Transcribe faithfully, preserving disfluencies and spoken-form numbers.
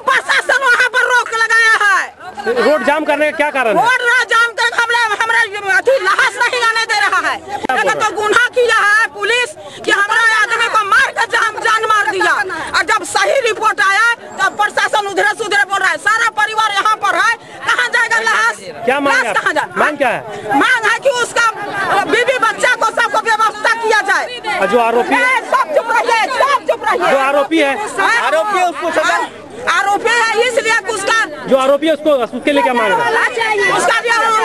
प्रशासन वहाँ पर रोक लगाया है। रोड जाम करने का क्या कारण है? रोड जाम कर हमारे हमारे अथी लाश नहीं आने दे रहा है। तो गुनाह किया है पुलिस कि हमारे आदमी को मार कर जान, जान मार दिया। और जब सही रिपोर्ट आया तब प्रशासन उधर से उधर बोल रहा है। सारा परिवार यहाँ पर है, कहाँ जाएगा लाश? क्या मांग है? कहाँ जाए? मांग क्या है? मांग है कि उसका बीवी बच्चा को सबको व्यवस्था किया जाए। जो आरोपी है सब चुप रहिए, सब चुप रहिए। जो आरोपी है आरोपी है उसको सजा आरोपी है इसलिए उसका जो आरोपी है उसको उसके लिए क्या मांग है? उसका भी